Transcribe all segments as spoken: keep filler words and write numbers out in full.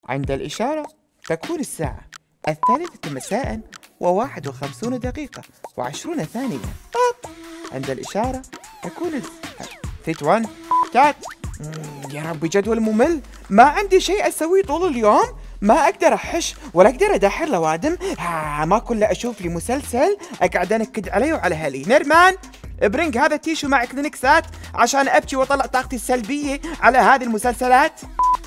عند الإشارة تكون الساعة الثالثة مساء وواحد وخمسون دقيقة وعشرون ثانية. طب عند الإشارة تكون ال ثلاثة واحد تات. يا ربي جدول ممل، ما عندي شيء أسويه طول اليوم، ما أقدر أحش ولا أقدر أدحر لوادم. ها ما كله أشوف لي مسلسل أقعد أنكد عليه وعلى هلي. نرمان برينج هذا تيشو مع كلينكسات عشان أبكي وأطلع طاقتي السلبية على هذه المسلسلات.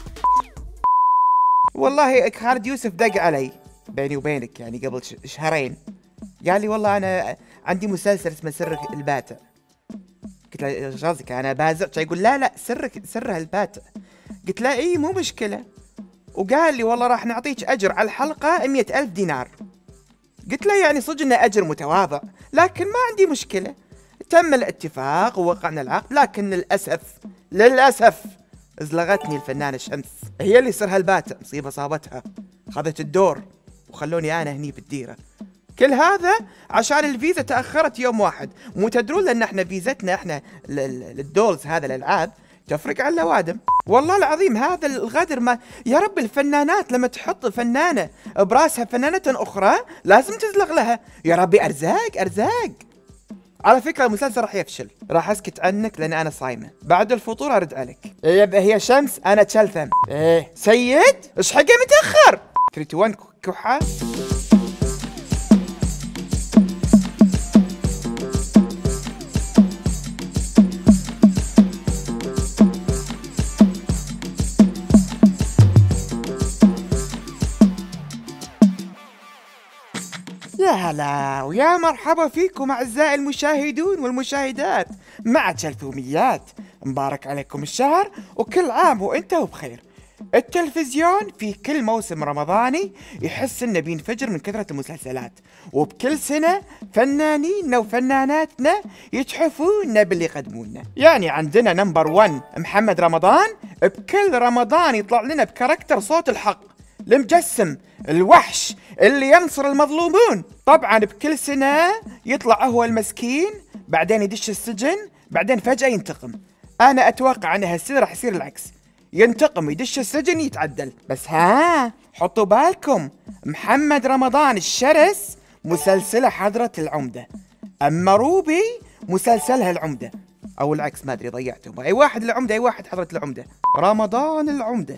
والله خالد يوسف دق علي بيني وبينك يعني قبل شهرين، قال لي والله أنا عندي مسلسل اسمه سرك الباتع. قلت له ايش قصدك انا بازع؟ يقول لا لا سرك سرها الباتع. قلت له اي مو مشكله، وقال لي والله راح نعطيك اجر على الحلقه مئة ألف دينار. قلت له يعني صدق انه اجر متواضع لكن ما عندي مشكله. تم الاتفاق ووقعنا العقد، لكن للاسف للاسف ازلغتني الفنانه شمس، هي اللي سرها الباتع، مصيبه صابتها، خذت الدور وخلوني انا هني بالديره. كل هذا عشان الفيزا تأخرت يوم واحد. مو تدرون لأن احنا فيزتنا احنا للدولز هذا الألعاب تفرق على الأوادم. والله العظيم هذا الغدر ما يا رب. الفنانات لما تحط فنانة براسها فنانة أخرى لازم تزلغ لها. يا ربي أرزاق أرزاق. على فكرة المسلسل راح يفشل، راح أسكت عنك لأن أنا صايمة، بعد الفطور أرد عليك. يبقى هي شمس أنا تشلثم. إيه سيد إيش حقه متأخر. ثلاثة واحد كحة. يا هلا ويا مرحبا فيكم أعزائي المشاهدون والمشاهدات مع تلثوميات. مبارك عليكم الشهر وكل عام وانتم بخير. التلفزيون في كل موسم رمضاني يحس انه بينفجر من كثرة المسلسلات، وبكل سنة فنانيننا وفناناتنا يتحفونا باللي يقدمونا. يعني عندنا نمبر ون محمد رمضان، بكل رمضان يطلع لنا بكاركتر صوت الحق، المجسم الوحش اللي ينصر المظلومون. طبعا بكل سنة يطلع هو المسكين، بعدين يدش السجن، بعدين فجأة ينتقم. انا اتوقع ان هالسنة راح يصير العكس، ينتقم يدش السجن يتعدل. بس ها حطوا بالكم محمد رمضان الشرس مسلسله حضرة العمدة، اما روبي مسلسلها العمدة، او العكس ما ادري ضيعتهم. اي واحد العمدة اي واحد حضرة العمدة. رمضان العمدة.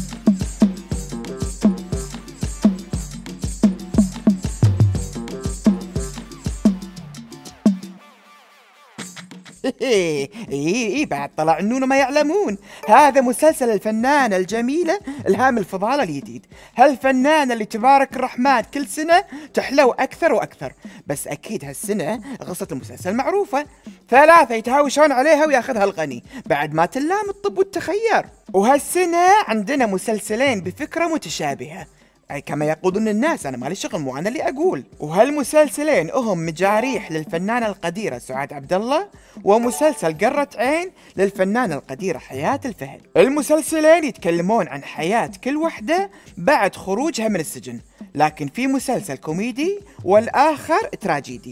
ايه ايه بعد طلع انه ما يعلمون. هذا مسلسل الفنانة الجميلة الهام الفضالة الجديد، هالفنانة اللي تبارك الرحمن كل سنة تحلو اكثر واكثر. بس اكيد هالسنة قصة المسلسل معروفة، ثلاثة يتهاوشون عليها وياخذها الغني بعد ما تلام الطب والتخير. وهالسنة عندنا مسلسلين بفكرة متشابهة أي كما يقولون الناس، أنا مالي شغل مو أنا اللي أقول. وهالمسلسلين هم مجاريح للفنانة القديرة سعاد عبد الله، ومسلسل قرة عين للفنانة القديرة حياة الفهد. المسلسلين يتكلمون عن حياة كل وحدة بعد خروجها من السجن، لكن في مسلسل كوميدي والآخر تراجيدي.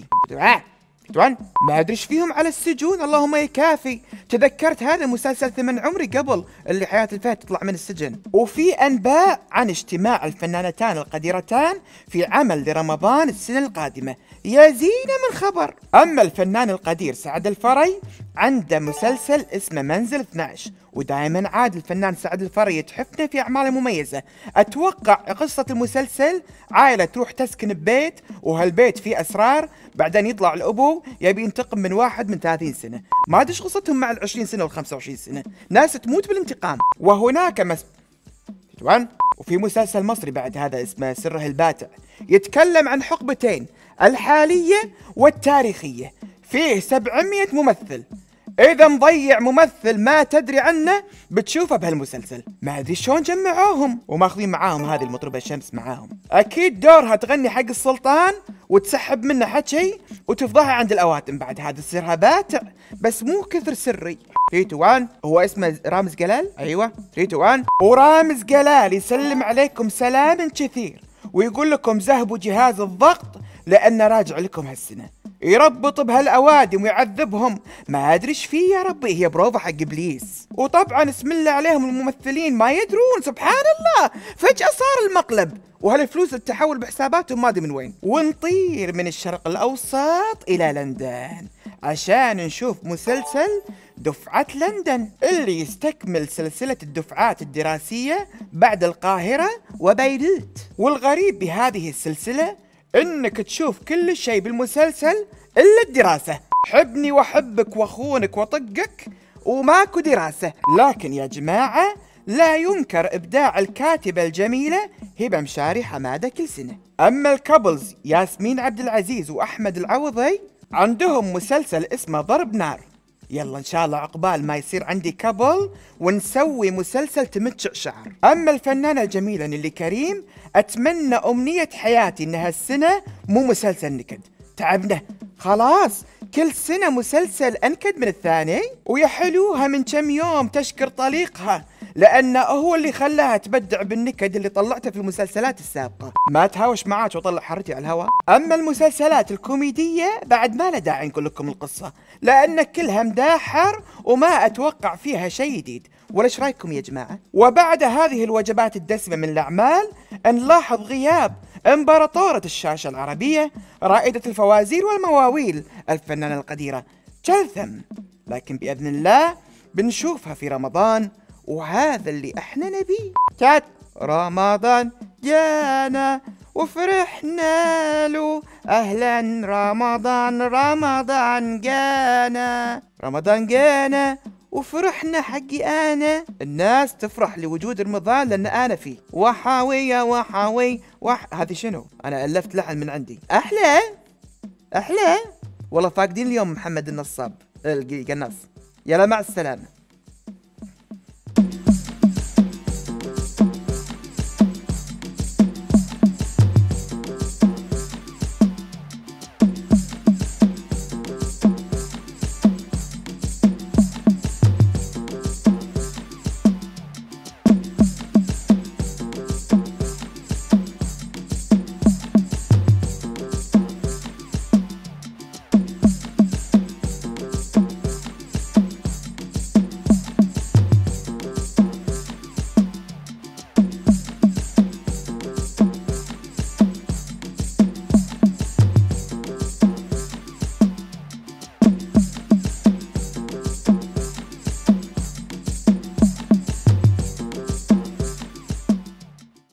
ما ادري ايش فيهم على السجون، اللهم يكافي. تذكرت هذا مسلسل ثمن عمري قبل اللي حياة الفهد تطلع من السجن. وفي انباء عن اجتماع الفنانتان القديرتان في عمل لرمضان السنة القادمة، يا زينة من خبر. اما الفنان القدير سعد الفري عنده مسلسل اسمه منزل اثنعش، ودائما عاد الفنان سعد الفري يتحفنا في اعماله مميزة. اتوقع قصة المسلسل عائلة تروح تسكن ببيت، وهالبيت فيه اسرار، بعدين يطلع الابو يبي ينتقم من واحد من ثلاثين سنة. ما ادري قصتهم مع العشرين سنة والخمسة وعشرين سنة، ناس تموت بالانتقام. وهناك مس وفي مسلسل مصري بعد هذا اسمه سره الباتع، يتكلم عن حقبتين الحالية والتاريخية، فيه سبعمية ممثل. إذا مضيع ممثل ما تدري عنه بتشوفه بهالمسلسل. ما أدري شلون جمعوهم وماخذين معاهم هذه المطربة شمس معاهم. أكيد دورها تغني حق السلطان وتسحب منه حكي وتفضحها عند الأواتم. بعد هذا سرها باتع بس مو كثر سري. ثلاثة واحد هو اسمه رامز جلال. أيوة ثلاثة واحد. ورامز جلال يسلم عليكم سلام كثير ويقول لكم ذهبوا جهاز الضغط لأنه راجع لكم هالسنة. يربط بهالاوادم ويعذبهم، ما ادري ايش فيه يا ربي، هي بروفا حق ابليس. وطبعا اسم الله عليهم الممثلين ما يدرون، سبحان الله فجأة صار المقلب، وهالفلوس تتحول بحساباتهم ما ادري من وين. ونطير من الشرق الاوسط الى لندن عشان نشوف مسلسل دفعة لندن اللي يستكمل سلسلة الدفعات الدراسية بعد القاهرة وبيروت. والغريب بهذه السلسلة انك تشوف كل شيء بالمسلسل الا الدراسة. حبني واحبك واخونك واطقك وماكو دراسة. لكن يا جماعة لا ينكر ابداع الكاتبة الجميلة هبة مشاري حمادة كل سنة. اما الكابلز ياسمين عبد العزيز واحمد العوضي عندهم مسلسل اسمه ضرب نار. يلا ان شاء الله عقبال ما يصير عندي كابل ونسوي مسلسل تمتع شعر. اما الفنانة الجميلة نيلي كريم اتمنى امنية حياتي ان هالسنة مو مسلسل نكد، تعبنا خلاص كل سنة مسلسل انكد من الثاني. ويا حلوها من كم يوم تشكر طليقها لانه هو اللي خلاها تبدع بالنكد اللي طلعته في المسلسلات السابقة. ما تهاوش معاك واطلع حرتي على الهواء. اما المسلسلات الكوميدية بعد ما له داعي نقول لكم القصة لان كلها مداحر وما اتوقع فيها شيء جديد، ولا ايش رايكم يا جماعة؟ وبعد هذه الوجبات الدسمة من الاعمال نلاحظ غياب امبراطورة الشاشة العربية، رائدة الفوازير والمواويل، الفنانة القديرة كلثم. لكن بإذن الله بنشوفها في رمضان، وهذا اللي احنا نبيه. تات رمضان جانا وفرحنا له، اهلا رمضان رمضان جانا، رمضان جانا وفرحنا حقي انا. الناس تفرح لوجود رمضان لان انا فيه. وحاوي يا وحاوي وح... هذه شنو؟ انا الفت لحن من عندي. احلى احلى والله. فاقدين اليوم محمد النصاب القناص. يلا مع السلامة.